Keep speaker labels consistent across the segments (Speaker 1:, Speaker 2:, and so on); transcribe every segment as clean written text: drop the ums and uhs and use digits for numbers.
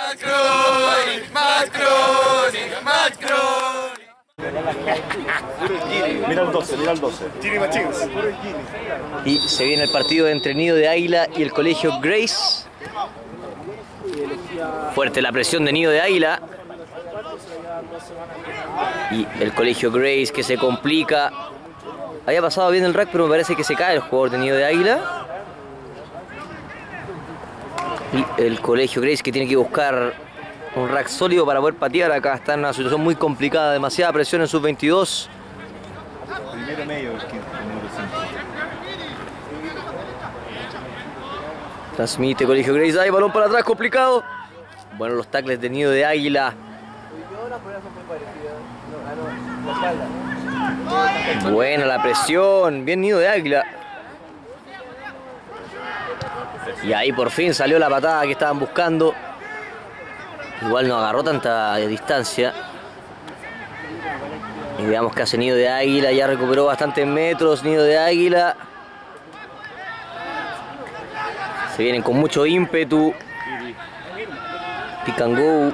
Speaker 1: Mira el 12, mira el 12.
Speaker 2: Y se viene el partido entre Nido de Águila y el Colegio Grace. Fuerte la presión de Nido de Águila. Y el Colegio Grace que se complica. Había pasado bien el rack, pero me parece que se cae el jugador de Nido de Águila. Y el Colegio Grace que tiene que buscar un rack sólido para poder patear. Acá está en una situación muy complicada, demasiada presión en sus 22.
Speaker 1: Primero medio, el número 5.
Speaker 2: Transmite Colegio Grace, hay balón para atrás, complicado. Bueno, los tackles de Nido de Águila. Buena la presión, bien Nido de Águila. Y ahí por fin salió la patada que estaban buscando. Igual no agarró tanta distancia. Y veamos qué hace Nido de Águila, ya recuperó bastantes metros Nido de Águila. Se vienen con mucho ímpetu. Pick and go.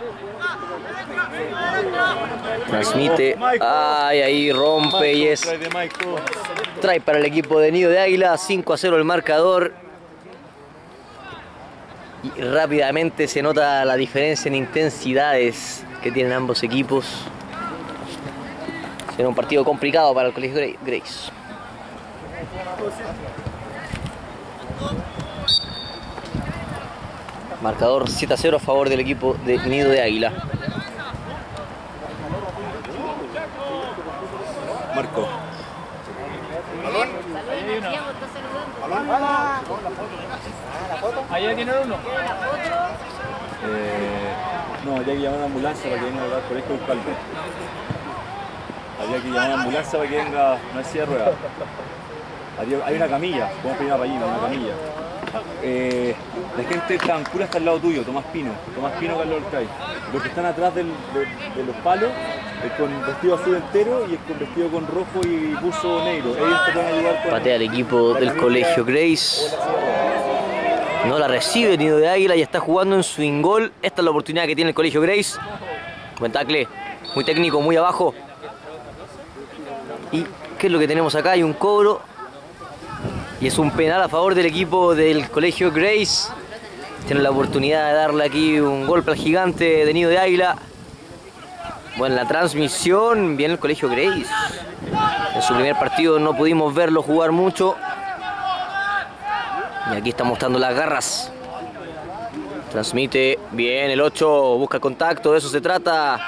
Speaker 2: Transmite. Ay, ahí rompe y es try para el equipo de Nido de Águila. 5-0 el marcador. Y rápidamente se nota la diferencia en intensidades que tienen ambos equipos. Será un partido complicado para el Colegio Grace. Marcador 7-0 a favor del equipo de Nido de Águila.
Speaker 1: Marco.
Speaker 3: ¿Allá tienen uno?
Speaker 1: No, había que llamar a una ambulancia para que venga al colegio a buscarlo. Había que llamar a una ambulancia para que venga, no es silla de ruedas. Hay una camilla, podemos pedir una pallina, una camilla. La gente Tancura está al lado tuyo, Tomás Pino, Carlos del CAI. Los que están atrás de los palos, el con vestido azul entero y el con vestido con rojo y buzo negro. Ellos te pueden ayudar con...
Speaker 2: Patea el equipo del Colegio Grace. No la recibe Nido de Águila y está jugando en swing goal. Esta es la oportunidad que tiene el Colegio Grace. Buen tackle, muy técnico, muy abajo. ¿Y qué es lo que tenemos acá? Hay un cobro. Y es un penal a favor del equipo del Colegio Grace. Tiene la oportunidad de darle aquí un golpe al gigante de Nido de Águila. Bueno, la transmisión, bien el Colegio Grace. En su primer partido no pudimos verlo jugar mucho. Y aquí está mostrando las garras. Transmite bien el 8, busca contacto, de eso se trata.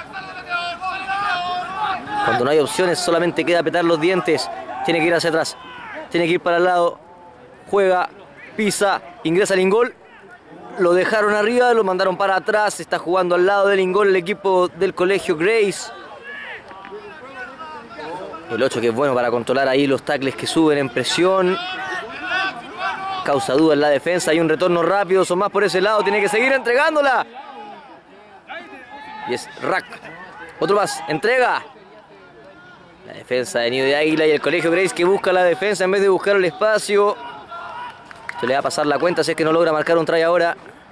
Speaker 2: Cuando no hay opciones solamente queda apretar los dientes. Tiene que ir hacia atrás, tiene que ir para el lado. Juega, pisa, ingresa al ingol. Lo dejaron arriba, lo mandaron para atrás. Está jugando al lado del ingol el equipo del Colegio Grace. El 8 que es bueno para controlar ahí los tackles que suben en presión. Causa duda en la defensa. Hay un retorno rápido, son más por ese lado. Tiene que seguir entregándola. Y es Rack. Otro más, entrega. La defensa de Nido de Águila y el Colegio Grace que busca la defensa en vez de buscar el espacio. Esto le va a pasar la cuenta si es que no logra marcar un try ahora.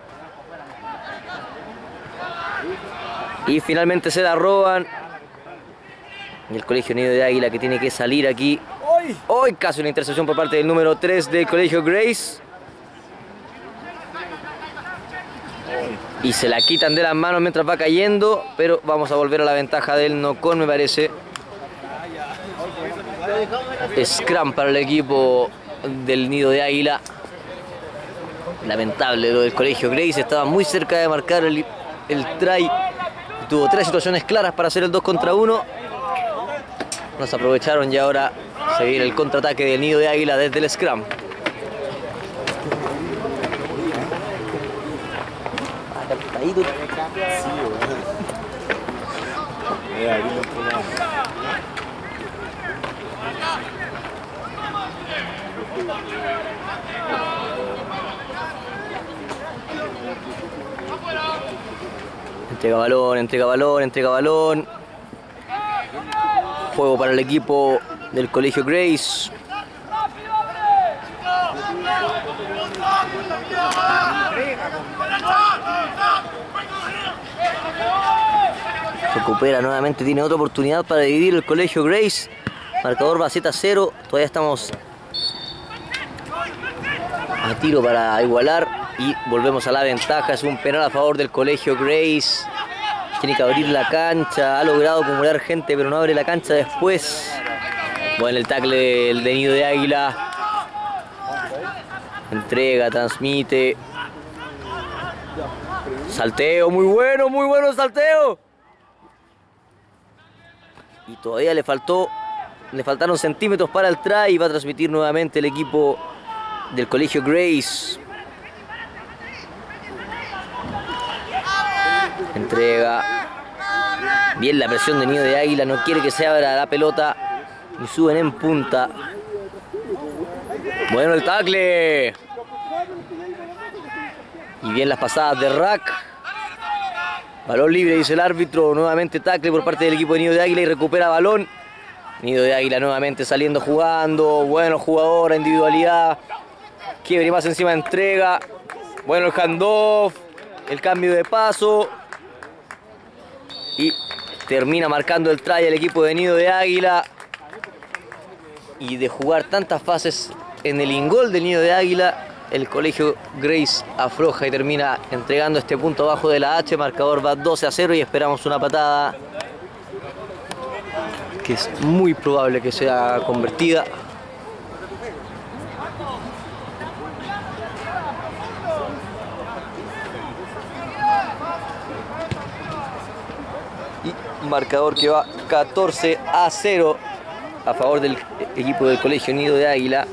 Speaker 2: Y finalmente se la roban. Y el Colegio Nido de Águila que tiene que salir aquí. Hoy casi una intercepción por parte del número 3 del Colegio Grace. Y se la quitan de las manos mientras va cayendo. Pero vamos a volver a la ventaja del Nocón, me parece. Scrum para el equipo del Nido de Águila. Lamentable lo del Colegio Grace. Estaba muy cerca de marcar el try. Tuvo 3 situaciones claras para hacer el 2 contra 1. Nos aprovecharon y ahora se viene el contraataque del Nido de Águila desde el scrum. Entrega balón, entrega balón, entrega balón. Juego para el equipo del Colegio Grace. Recupera nuevamente, tiene otra oportunidad para dividir el Colegio Grace. Marcador va Z0, todavía estamos a tiro para igualar y volvemos a la ventaja. Es un penal a favor del Colegio Grace. Tiene que abrir la cancha, ha logrado acumular gente pero no abre la cancha después. Bueno, el tackle del de Nido de Águila. Entrega, transmite. Salteo, muy bueno el salteo. Y todavía le faltaron centímetros para el try y va a transmitir nuevamente el equipo del Colegio Grace. Entrega. Bien la presión de Nido de Águila, no quiere que se abra la pelota y suben en punta. Bueno el tackle. Y bien las pasadas de Rack. Balón libre, dice el árbitro. Nuevamente tackle por parte del equipo de Nido de Águila y recupera balón. Nido de Águila nuevamente saliendo jugando. Bueno jugador, individualidad. Quiebre más encima, entrega. Bueno el handoff. El cambio de paso. Y termina marcando el try el equipo de Nido de Águila. Y de jugar tantas fases en el ingol del Nido de Águila, el Colegio Grace afloja y termina entregando este punto abajo de la H. Marcador va 12-0 y esperamos una patada que es muy probable que sea convertida. Y marcador que va 14-0 a favor del equipo del Colegio Nido de Águila.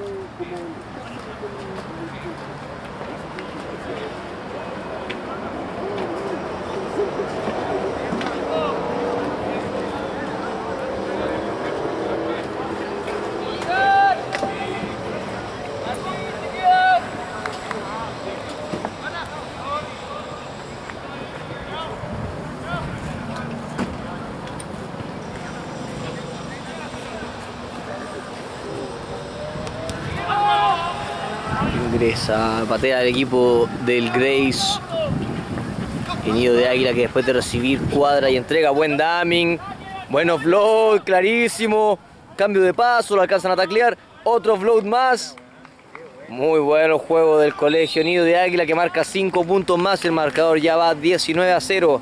Speaker 2: Ingresa, patea el equipo del Grace. El Nido de Águila que después de recibir cuadra y entrega. Buen daming, buen offload, clarísimo. Cambio de paso, lo alcanzan a taclear. Otro offload más. Muy bueno juego del Colegio Nido de Águila que marca 5 puntos más. El marcador ya va 19-0.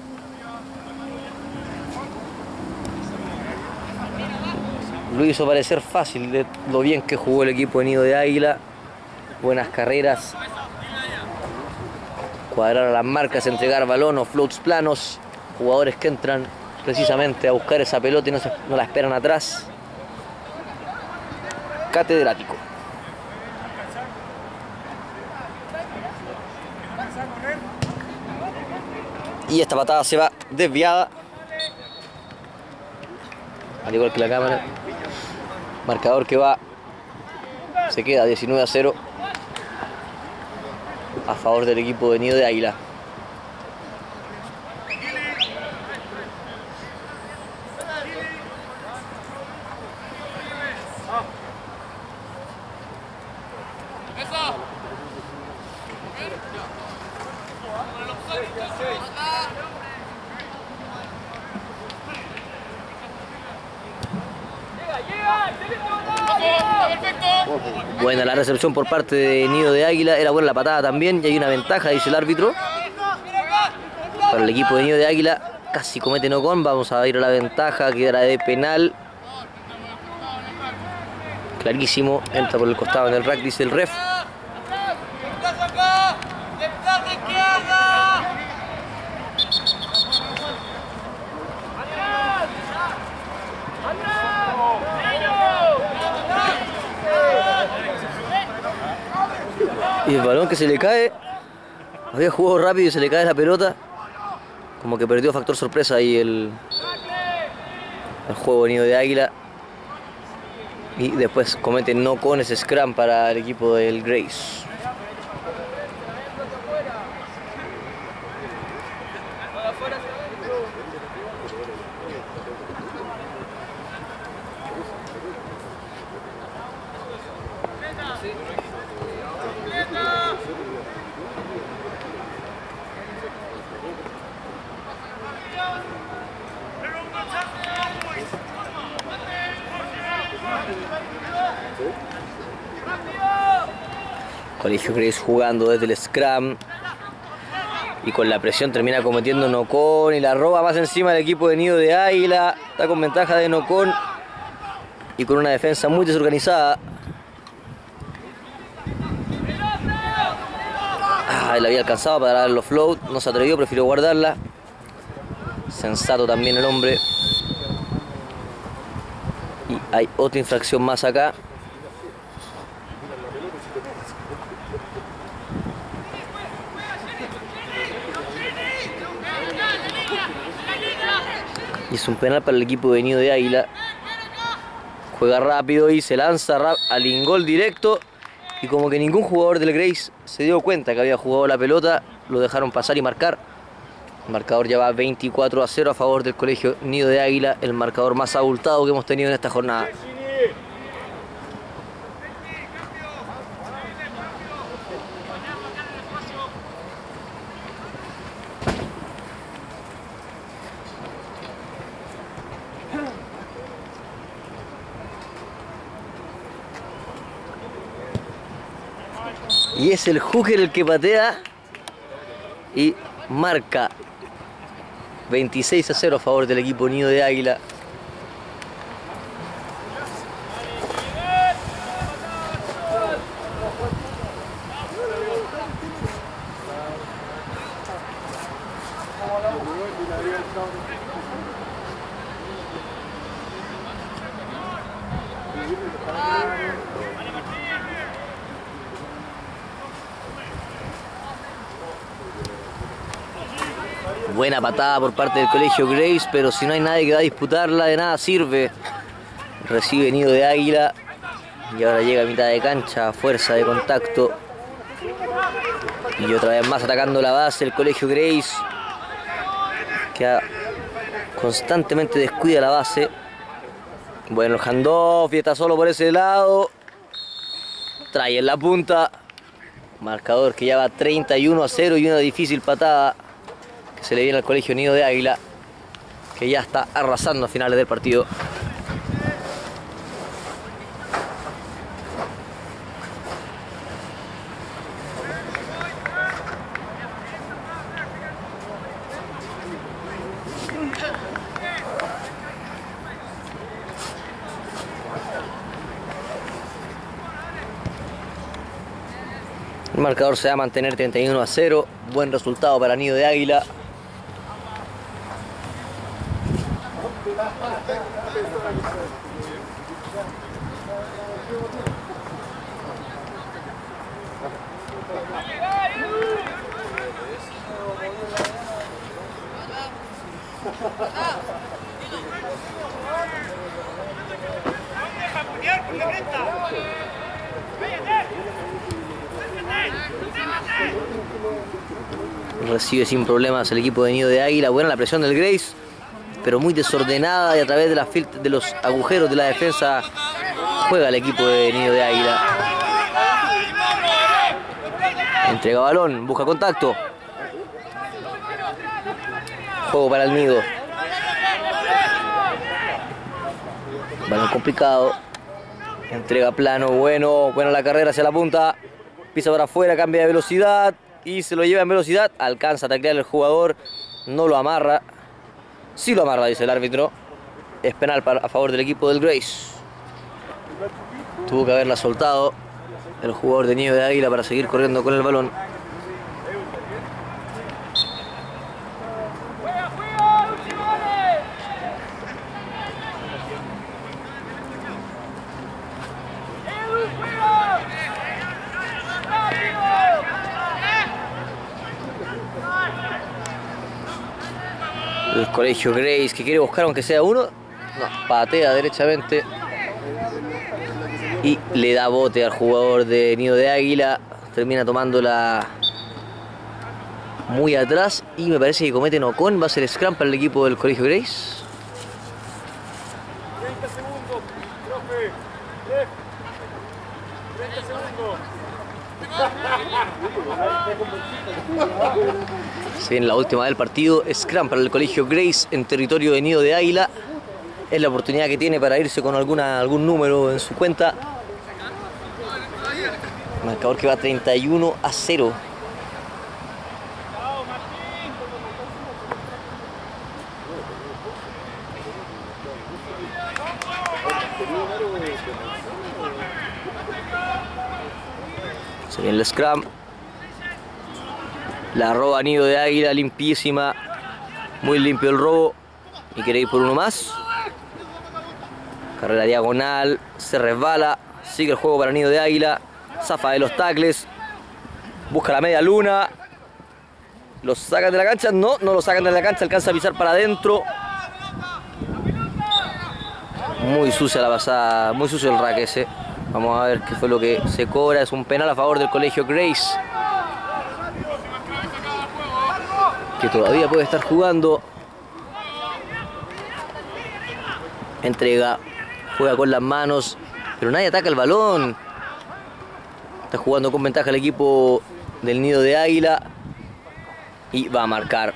Speaker 2: Lo hizo parecer fácil de lo bien que jugó el equipo de Nido de Águila. Buenas carreras. Cuadrar a las marcas, entregar balón o floats planos. Jugadores que entran precisamente a buscar esa pelota y no la esperan atrás. Catedrático. Y esta patada se va desviada. Al igual que la cámara. Marcador que va. Se queda 19-0. A favor del equipo de Nido de Águila. Buena la recepción por parte de Nido de Águila. Era buena la patada también y hay una ventaja, dice el árbitro. Para el equipo de Nido de Águila. Casi comete no-con. Vamos a ir a la ventaja. Quedará de penal. Clarísimo. Entra por el costado en el rack, dice el ref. Y el balón que se le cae, había jugado rápido y se le cae la pelota. Como que perdió factor sorpresa ahí el juego venido de Águila. Y después comete no con ese scrum para el equipo del Grace. Colegio Grace jugando desde el scrum. Y con la presión termina cometiendo Nocón y la roba más encima del equipo de Nido de Águila. Está con ventaja de Nocón y con una defensa muy desorganizada. Él había alcanzado para dar los float, no se atrevió, prefirió guardarla. Sensato también el hombre. Y hay otra infracción más acá. Y es un penal para el equipo de Nido de Águila. Juega rápido y se lanza al ingol directo. Y como que ningún jugador del Grace se dio cuenta que había jugado la pelota, lo dejaron pasar y marcar. El marcador ya va 24-0 a favor del Colegio Nido de Águila, el marcador más abultado que hemos tenido en esta jornada. Y es el Hooker el que patea y marca 26-0 a favor del equipo Nido de Águila. Buena patada por parte del Colegio Grace, pero si no hay nadie que va a disputarla, de nada sirve. Recibe Nido de Águila y ahora llega a mitad de cancha, fuerza de contacto. Y otra vez más atacando la base el Colegio Grace, que constantemente descuida la base. Bueno, el handoff y está solo por ese lado. Trae en la punta. Marcador que ya va 31-0 y una difícil patada que se le viene al Colegio Nido de Águila, que ya está arrasando a finales del partido. El marcador se va a mantener 31-0. Buen resultado para Nido de Águila. Recibe sin problemas el equipo de Nido de Águila. Buena la presión del Grace, pero muy desordenada, y a través de los agujeros de la defensa juega el equipo de Nido de Águila. Entrega balón, busca contacto. Juego para el Nido. Balón complicado. Entrega plano, buena la carrera hacia la punta. Pisa para afuera, cambia de velocidad y se lo lleva en velocidad. Alcanza a taclear el jugador, no lo amarra. Sí lo amarra, dice el árbitro. Es penal a favor del equipo del Grace. Tuvo que haberla soltado el jugador de Nido de Águila para seguir corriendo con el balón. El Colegio Grace, que quiere buscar aunque sea uno. No, patea derechamente y le da bote al jugador de Nido de Águila. Termina tomándola muy atrás y me parece que comete Nocón. Va a ser scrum para el equipo del Colegio Grace.
Speaker 3: 30 segundos, profe. 30 segundos.
Speaker 2: Se viene la última del partido. Scrum para el Colegio Grace en territorio de Nido de Águila. Es la oportunidad que tiene para irse con algún número en su cuenta. Marcador que va 31-0. Se viene el scrum. La roba Nido de Águila, limpísima. Muy limpio el robo. Y quiere ir por uno más. Carrera diagonal. Se resbala. Sigue el juego para Nido de Águila. Zafa de los tacles. Busca la media luna. Los sacan de la cancha. No lo sacan de la cancha. Alcanza a pisar para adentro. Muy sucia la pasada. Muy sucio el rack ese. Vamos a ver qué fue lo que se cobra. Es un penal a favor del Colegio Grace, que todavía puede estar jugando. Entrega. Juega con las manos. Pero nadie ataca el balón. Está jugando con ventaja el equipo del Nido de Águila. Y va a marcar.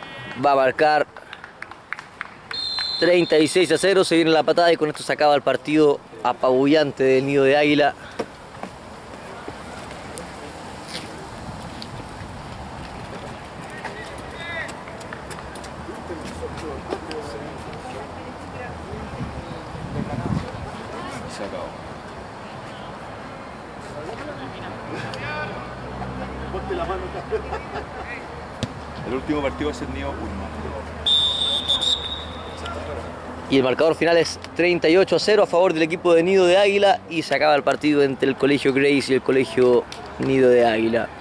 Speaker 2: 36-0. Se viene la patada y con esto se acaba el partido apabullante del Nido de Águila.
Speaker 1: Se acabó. El último partido va a ser Nido Pullman.
Speaker 2: Y el marcador final es 38-0 a favor del equipo de Nido de Águila. Y se acaba el partido entre el Colegio Grace y el Colegio Nido de Águila.